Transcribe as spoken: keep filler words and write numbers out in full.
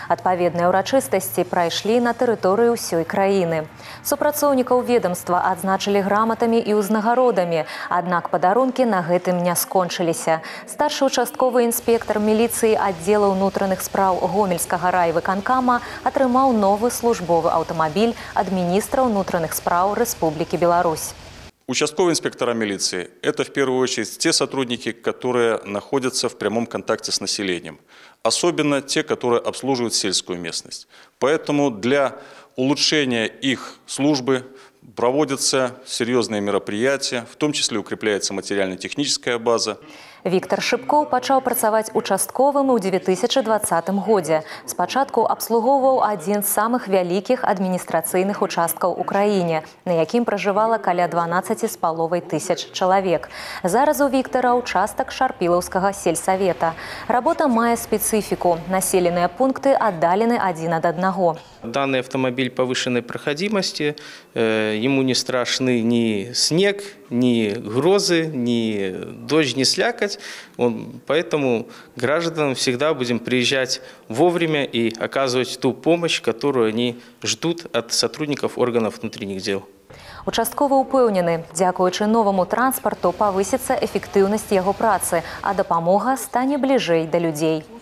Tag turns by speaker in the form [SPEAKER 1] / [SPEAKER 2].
[SPEAKER 1] Адпаведныя ўрачыстасці прайшлі на тэрыторыі ўсёй краіны. Супрацоўнікаў ведомства адзначылі граматамі і ўзнагародамі, аднак падарункі на гэтым не скончыліся. Старшы участковы інспектар міліцыі аддзела ўнутраных спраў Гомельскага райвыканкама атрымаў новы службовы аўтамабіль ад міністра ўнутраных спраў Рэспублікі Беларусь.
[SPEAKER 2] Участковые инспектора милиции – это в первую очередь те сотрудники, которые находятся в прямом контакте с населением. Особенно те, которые обслуживают сельскую местность. Поэтому для улучшения их службы проводятся серьезные мероприятия, в том числе укрепляется материально-техническая база.
[SPEAKER 1] Віктор Шыбкоў пачаў працаваць участковым у две тысячи двадцатым годзе. Спачатку абслугоўваў адзін з самых вялікіх адміністрацыйных участкаў у краіне, на якім пражывала каля дванаццаці з паловай тысяч чалавек. Зараз у Віктара участак Шарпілаўскага сельсавета. Работа мае спецыфіку. Населеныя пункты аддалены адзін ад аднаго.
[SPEAKER 3] Данный автомобиль повышенной проходимости, ему не страшны ни снег, ни грозы, ни дождь, ни слякоть. Он, поэтому гражданам всегда будем приезжать вовремя и оказывать ту помощь, которую они ждут от сотрудников органов внутренних дел.
[SPEAKER 1] Участковы ўпэўнены, дзякуючы новаму транспарту павысіцца эфектыўнасць яго працы, а дапамога стане бліжэй да людзей.